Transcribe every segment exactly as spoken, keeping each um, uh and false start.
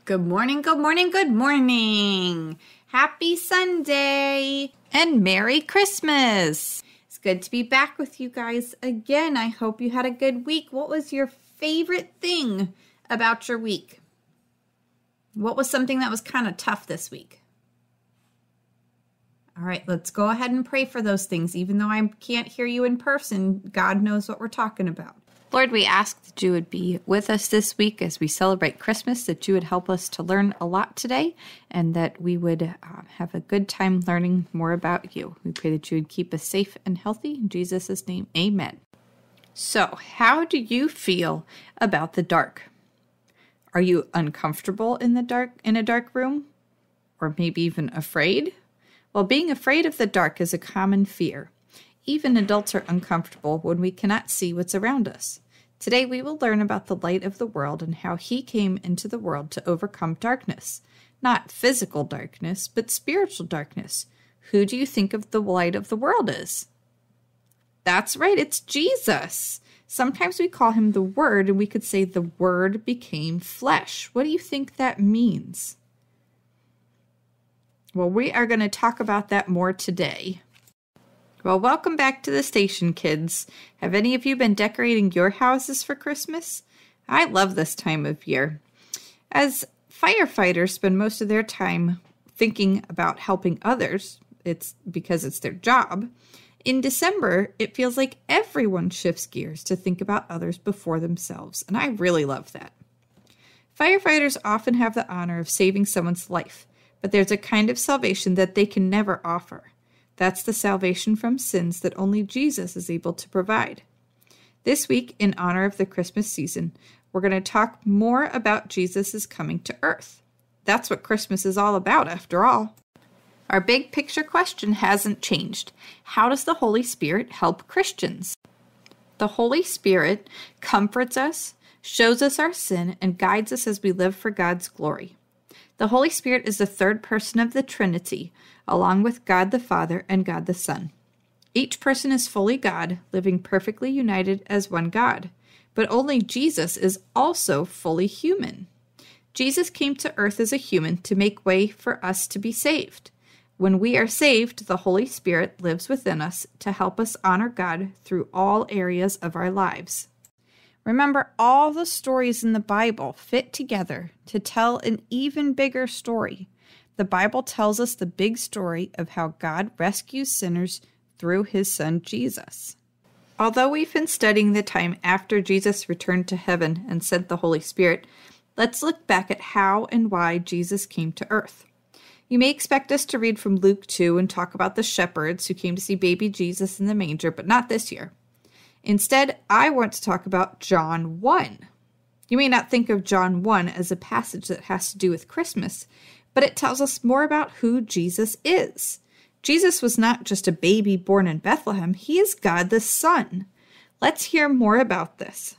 Good morning, good morning, good morning. Happy Sunday and Merry Christmas. It's good to be back with you guys again. I hope you had a good week. What was your favorite thing about your week? What was something that was kind of tough this week? All right, let's go ahead and pray for those things. Even though I can't hear you in person, God knows what we're talking about. Lord, we ask that you would be with us this week as we celebrate Christmas, that you would help us to learn a lot today, and that we would uh, have a good time learning more about you. We pray that you would keep us safe and healthy. In Jesus' name, amen. So, how do you feel about the dark? Are you uncomfortable in the dark, in a dark room? Or maybe even afraid? Well, being afraid of the dark is a common fear. Even adults are uncomfortable when we cannot see what's around us. Today we will learn about the light of the world and how he came into the world to overcome darkness. Not physical darkness, but spiritual darkness. Who do you think of the light of the world is? That's right, it's Jesus. Sometimes we call him the Word, and we could say the Word became flesh. What do you think that means? Well, we are going to talk about that more today. Well, welcome back to the station, kids. Have any of you been decorating your houses for Christmas? I love this time of year. As firefighters spend most of their time thinking about helping others, it's because it's their job. In December, it feels like everyone shifts gears to think about others before themselves, and I really love that. Firefighters often have the honor of saving someone's life, but there's a kind of salvation that they can never offer. That's the salvation from sins that only Jesus is able to provide. This week, in honor of the Christmas season, we're going to talk more about Jesus' coming to earth. That's what Christmas is all about, after all. Our big picture question hasn't changed. How does the Holy Spirit help Christians? The Holy Spirit comforts us, shows us our sin, and guides us as we live for God's glory. The Holy Spirit is the third person of the Trinity, along with God the Father and God the Son. Each person is fully God, living perfectly united as one God, but only Jesus is also fully human. Jesus came to earth as a human to make way for us to be saved. When we are saved, the Holy Spirit lives within us to help us honor God through all areas of our lives. Remember, all the stories in the Bible fit together to tell an even bigger story. The Bible tells us the big story of how God rescues sinners through his son Jesus. Although we've been studying the time after Jesus returned to heaven and sent the Holy Spirit, let's look back at how and why Jesus came to earth. You may expect us to read from Luke two and talk about the shepherds who came to see baby Jesus in the manger, but not this year. Instead, I want to talk about John one. You may not think of John one as a passage that has to do with Christmas, but it tells us more about who Jesus is. Jesus was not just a baby born in Bethlehem. He is God the Son. Let's hear more about this.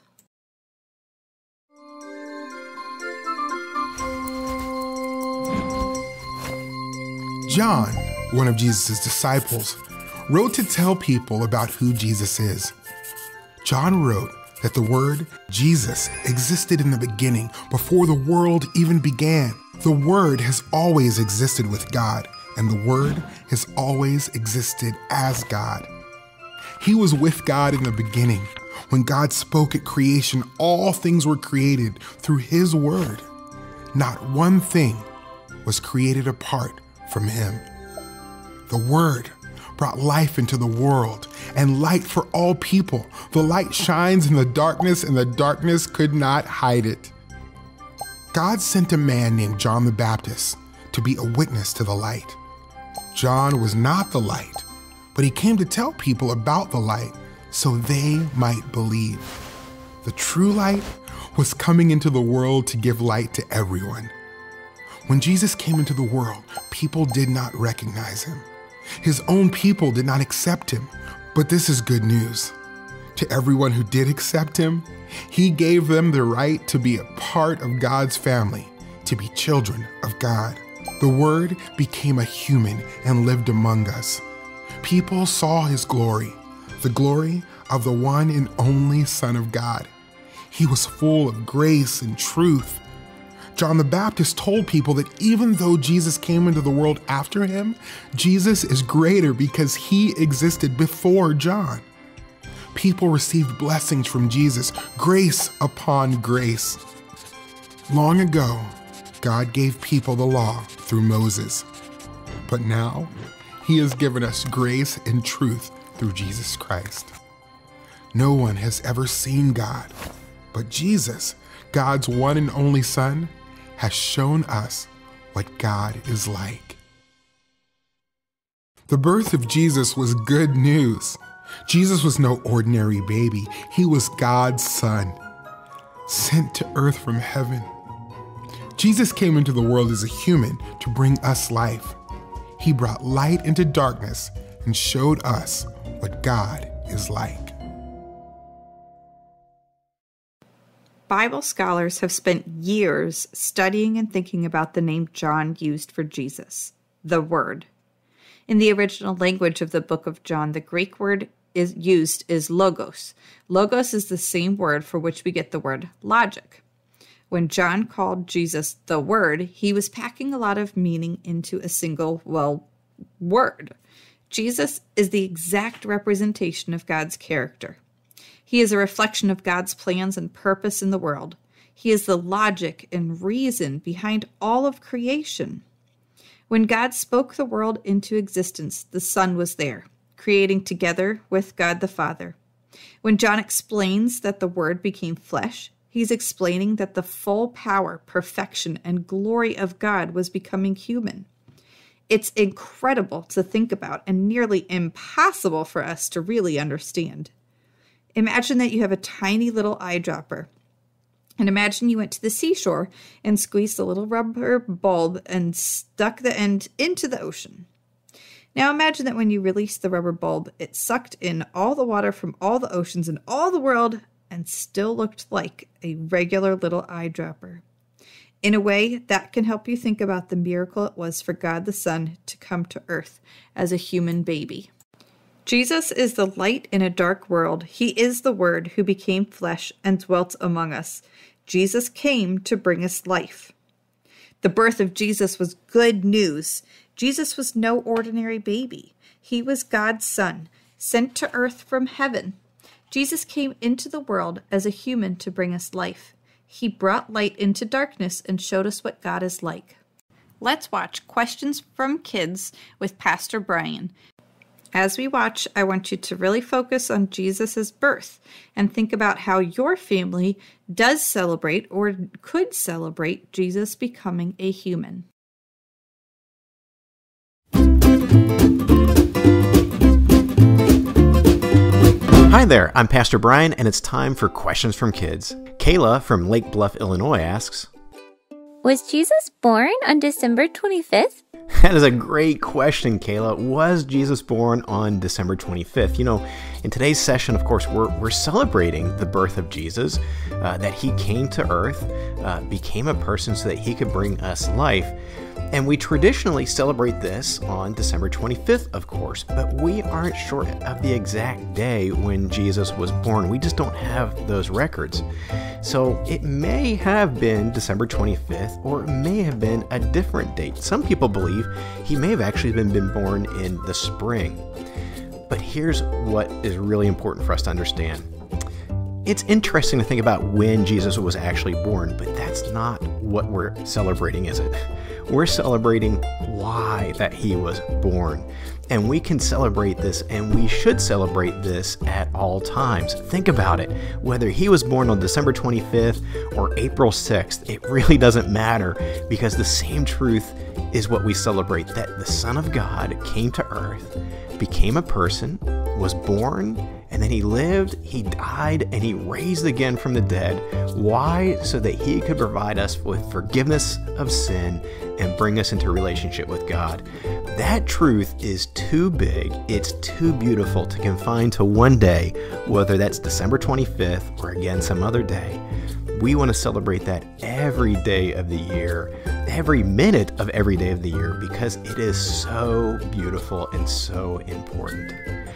John, one of Jesus' disciples, wrote to tell people about who Jesus is. John wrote that the word Jesus existed in the beginning before the world even began. The Word has always existed with God, and the Word has always existed as God. He was with God in the beginning. When God spoke at creation, all things were created through His Word. Not one thing was created apart from Him. The Word brought life into the world and light for all people. The light shines in the darkness, and the darkness could not hide it. God sent a man named John the Baptist to be a witness to the light. John was not the light, but he came to tell people about the light so they might believe. The true light was coming into the world to give light to everyone. When Jesus came into the world, people did not recognize him. His own people did not accept him, but this is good news. To everyone who did accept him, he gave them the right to be a part of God's family, to be children of God. The Word became a human and lived among us. People saw his glory, the glory of the one and only Son of God. He was full of grace and truth. John the Baptist told people that even though Jesus came into the world after him, Jesus is greater because he existed before John. People received blessings from Jesus, grace upon grace. Long ago, God gave people the law through Moses. But now, he has given us grace and truth through Jesus Christ. No one has ever seen God, but Jesus, God's one and only Son, has shown us what God is like. The birth of Jesus was good news. Jesus was no ordinary baby. He was God's Son, sent to earth from heaven. Jesus came into the world as a human to bring us life. He brought light into darkness and showed us what God is like. Bible scholars have spent years studying and thinking about the name John used for Jesus, the Word. In the original language of the book of John, the Greek word is used is logos. Logos is the same word for which we get the word logic. When John called Jesus the Word, he was packing a lot of meaning into a single, well, word. Jesus is the exact representation of God's character. He is a reflection of God's plans and purpose in the world. He is the logic and reason behind all of creation. When God spoke the world into existence, the Son was there, creating together with God the Father. When John explains that the Word became flesh, he's explaining that the full power, perfection, and glory of God was becoming human. It's incredible to think about and nearly impossible for us to really understand. Imagine that you have a tiny little eyedropper. And imagine you went to the seashore and squeezed a little rubber bulb and stuck the end into the ocean. Now imagine that when you released the rubber bulb, it sucked in all the water from all the oceans in all the world and still looked like a regular little eyedropper. In a way, that can help you think about the miracle it was for God the Son to come to earth as a human baby. Jesus is the light in a dark world. He is the Word who became flesh and dwelt among us. Jesus came to bring us life. The birth of Jesus was good news. Jesus was no ordinary baby. He was God's Son, sent to earth from heaven. Jesus came into the world as a human to bring us life. He brought light into darkness and showed us what God is like. Let's watch Questions from Kids with Pastor Brian. As we watch, I want you to really focus on Jesus' birth and think about how your family does celebrate or could celebrate Jesus becoming a human. Hi there, I'm Pastor Brian, and it's time for Questions from Kids. Kayla from Lake Bluff, Illinois asks, Was Jesus born on December twenty-fifth? That is a great question, Kayla. Was Jesus born on December twenty-fifth? You know, in today's session, of course, we're, we're celebrating the birth of Jesus, uh, that he came to earth, uh, became a person so that he could bring us life. And we traditionally celebrate this on December twenty-fifth, of course, but we aren't sure of the exact day when Jesus was born. We just don't have those records. So it may have been December twenty-fifth, or it may have been a different date. Some people believe he may have actually been, been born in the spring. But here's what is really important for us to understand. It's interesting to think about when Jesus was actually born, but that's not what we're celebrating, is it? We're celebrating why that he was born. And we can celebrate this, and we should celebrate this at all times. Think about it. Whether he was born on December twenty-fifth or April sixth, it really doesn't matter, because the same truth is what we celebrate, that the Son of God came to earth, became a person, was born, and then he lived, he died, and he raised again from the dead. Why? So that he could provide us with forgiveness of sin and bring us into a relationship with God. That truth is too big, it's too beautiful to confine to one day, whether that's December twenty-fifth or again some other day. We want to celebrate that every day of the year, every minute of every day of the year, because it is so beautiful and so important.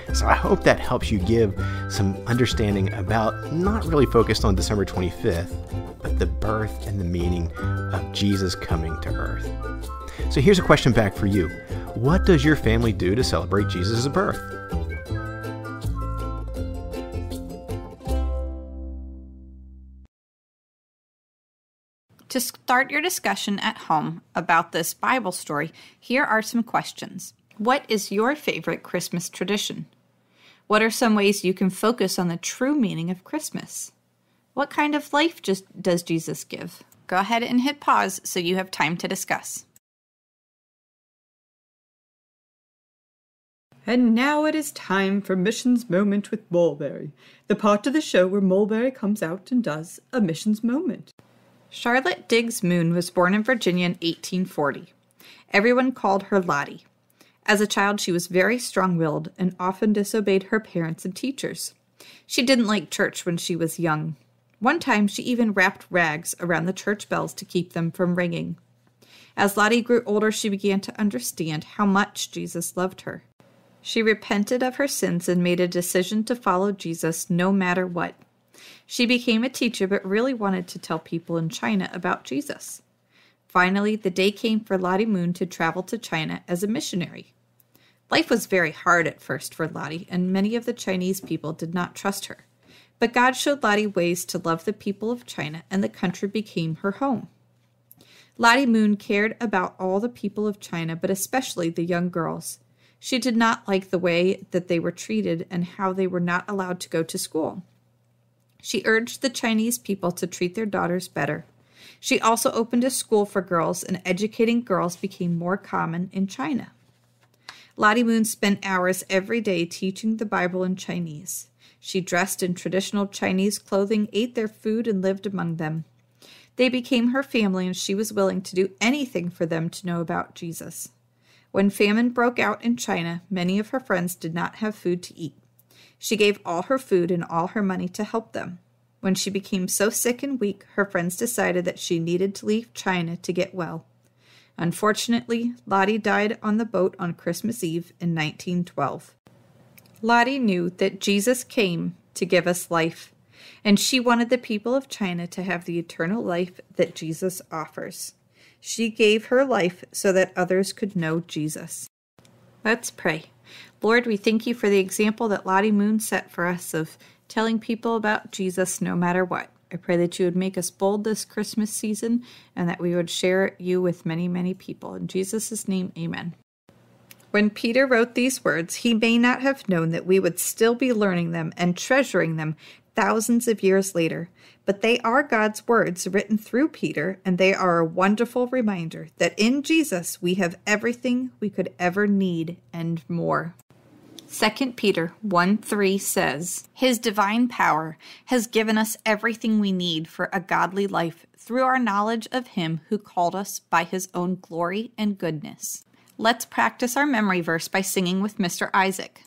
So I hope that helps you give some understanding about, not really focused on December twenty-fifth, but the birth and the meaning of Jesus coming to earth. So here's a question back for you. What does your family do to celebrate Jesus' birth? To start your discussion at home about this Bible story, here are some questions. What is your favorite Christmas tradition? What are some ways you can focus on the true meaning of Christmas? What kind of life just does Jesus give? Go ahead and hit pause so you have time to discuss. And now it is time for Missions Moment with Mulberry, the part of the show where Mulberry comes out and does a Missions Moment. Charlotte Diggs Moon was born in Virginia in eighteen forty. Everyone called her Lottie. As a child, she was very strong-willed and often disobeyed her parents and teachers. She didn't like church when she was young. One time, she even wrapped rags around the church bells to keep them from ringing. As Lottie grew older, she began to understand how much Jesus loved her. She repented of her sins and made a decision to follow Jesus no matter what. She became a teacher but really wanted to tell people in China about Jesus. Finally, the day came for Lottie Moon to travel to China as a missionary. Life was very hard at first for Lottie, and many of the Chinese people did not trust her. But God showed Lottie ways to love the people of China, and the country became her home. Lottie Moon cared about all the people of China, but especially the young girls. She did not like the way that they were treated and how they were not allowed to go to school. She urged the Chinese people to treat their daughters better. She also opened a school for girls, and educating girls became more common in China. Lottie Moon spent hours every day teaching the Bible in Chinese. She dressed in traditional Chinese clothing, ate their food, and lived among them. They became her family, and she was willing to do anything for them to know about Jesus. When famine broke out in China, many of her friends did not have food to eat. She gave all her food and all her money to help them. When she became so sick and weak, her friends decided that she needed to leave China to get well. Unfortunately, Lottie died on the boat on Christmas Eve in nineteen twelve. Lottie knew that Jesus came to give us life, and she wanted the people of China to have the eternal life that Jesus offers. She gave her life so that others could know Jesus. Let's pray. Lord, we thank you for the example that Lottie Moon set for us of telling people about Jesus no matter what. I pray that you would make us bold this Christmas season and that we would share you with many, many people. In Jesus' name, amen. When Peter wrote these words, he may not have known that we would still be learning them and treasuring them thousands of years later, but they are God's words written through Peter, and they are a wonderful reminder that in Jesus we have everything we could ever need and more. Second Peter one three says, His divine power has given us everything we need for a godly life through our knowledge of Him who called us by His own glory and goodness. Let's practice our memory verse by singing with Mister Isaac.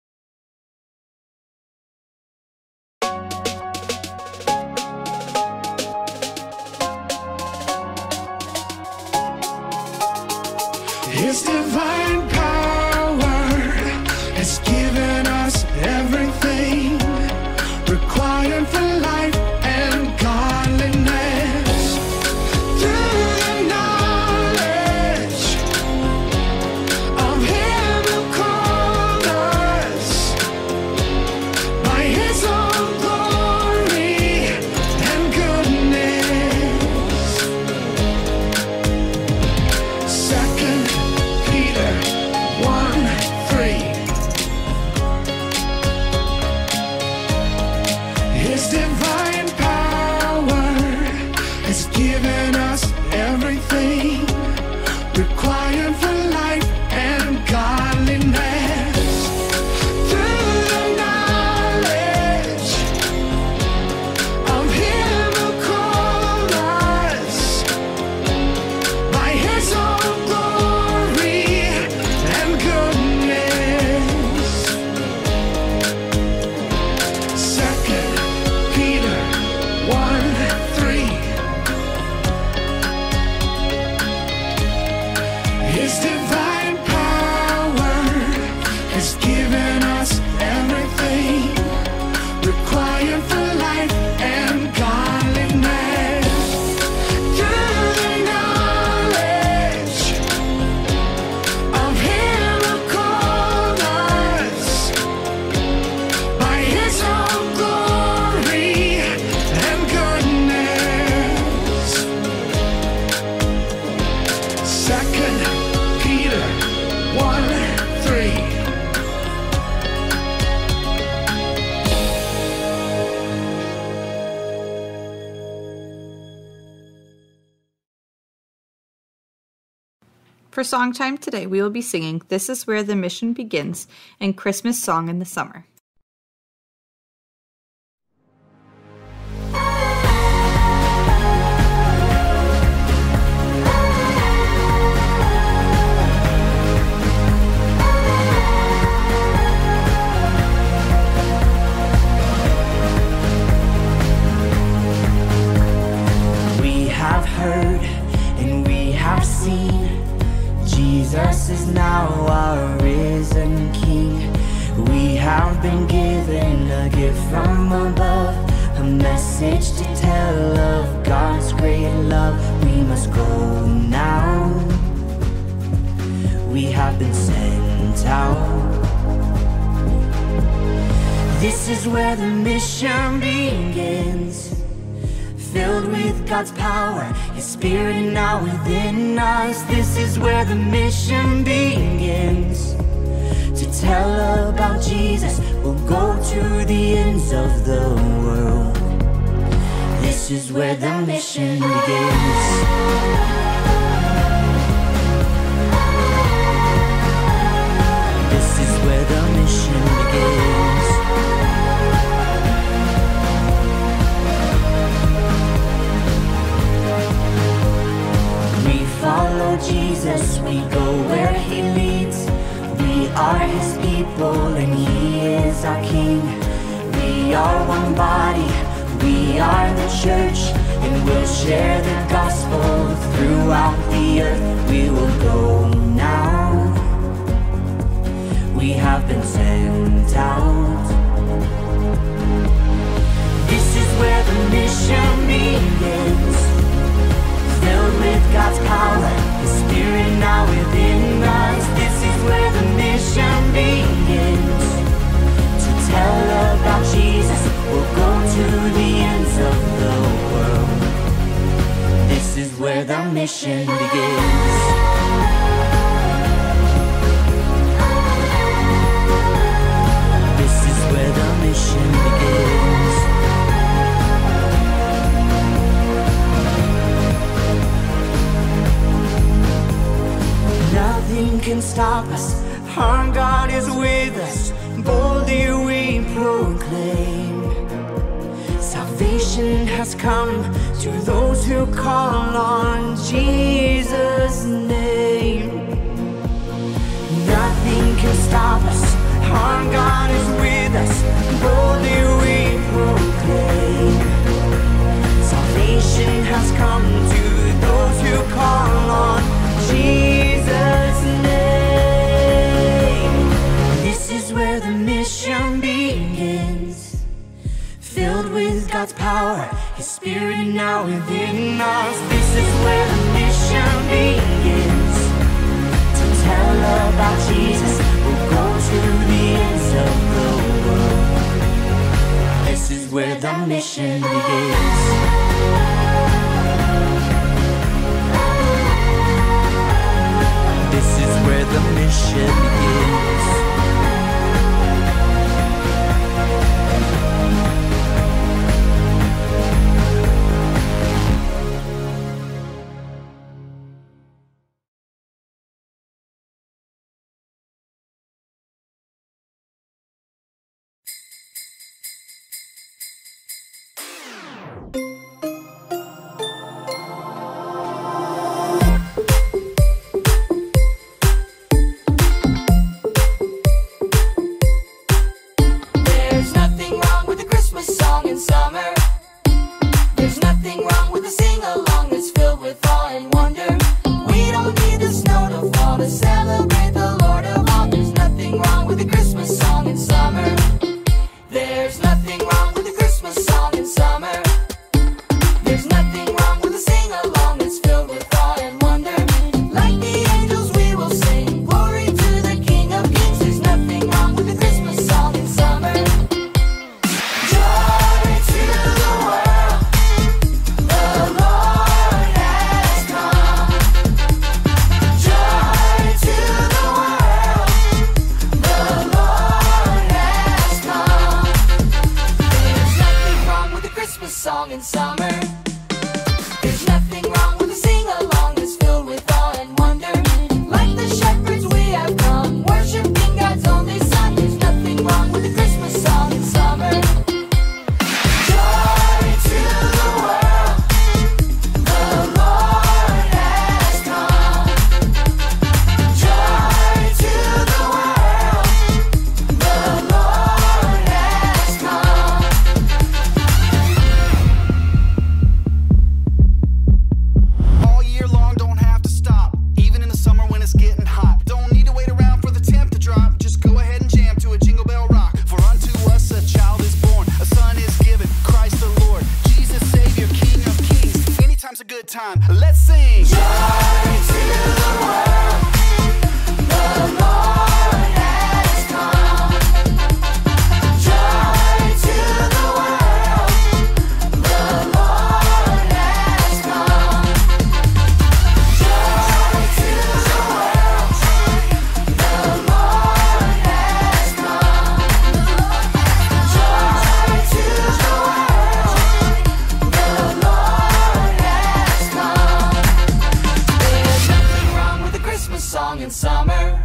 His divine power has given us everything required for life and godliness through the knowledge of Him who called us by His own glory and goodness. Second Peter For song time today, we will be singing This Is Where the Mission Begins and Christmas Song in the Summer. Jesus is now our risen King. We have been given a gift from above, a message to tell of God's great love. We must go now. We have been sent out. This is where the mission begins. Filled with God's power, His Spirit now within us. This is where the mission begins. To tell about Jesus, we'll go to the ends of the world. This is where the mission begins. This is where the mission begins. Follow Jesus, we go where He leads. We are His people and He is our King. We are one body, we are the church, and we'll share the gospel throughout the earth. We will go now. We have been sent out. This is where the mission begins. Filled with God's power, His Spirit now within us. This is where the mission begins. To tell about Jesus, we'll go to the ends of the world. This is where the mission begins. This is where the mission begins. Nothing can stop us, our God is with us, boldly we proclaim. Salvation has come to those who call on Jesus' name. Nothing can stop us, our God is with us, boldly we proclaim. Salvation has come to those who call on Jesus' name. This is where the mission begins. Filled with God's power, His Spirit now within us. This is where the mission begins. To tell about Jesus, we'll go to the ends of the world. This is where the mission begins. This is where the mission begins. In summer.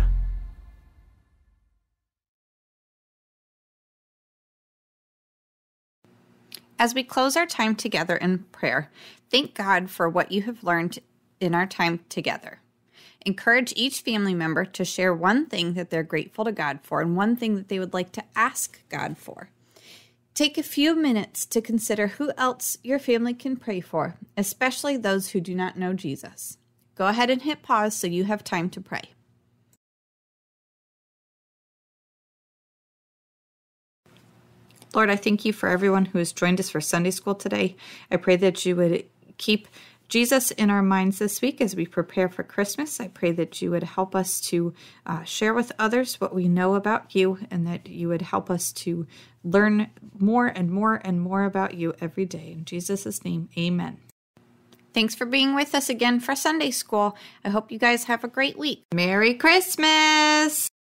As we close our time together in prayer, thank God for what you have learned in our time together. Encourage each family member to share one thing that they're grateful to God for and one thing that they would like to ask God for. Take a few minutes to consider who else your family can pray for, especially those who do not know Jesus. Go ahead and hit pause so you have time to pray. Lord, I thank you for everyone who has joined us for Sunday School today. I pray that you would keep Jesus in our minds this week as we prepare for Christmas. I pray that you would help us to uh, share with others what we know about you, and that you would help us to learn more and more and more about you every day. In Jesus' name, amen. Thanks for being with us again for Sunday School. I hope you guys have a great week. Merry Christmas!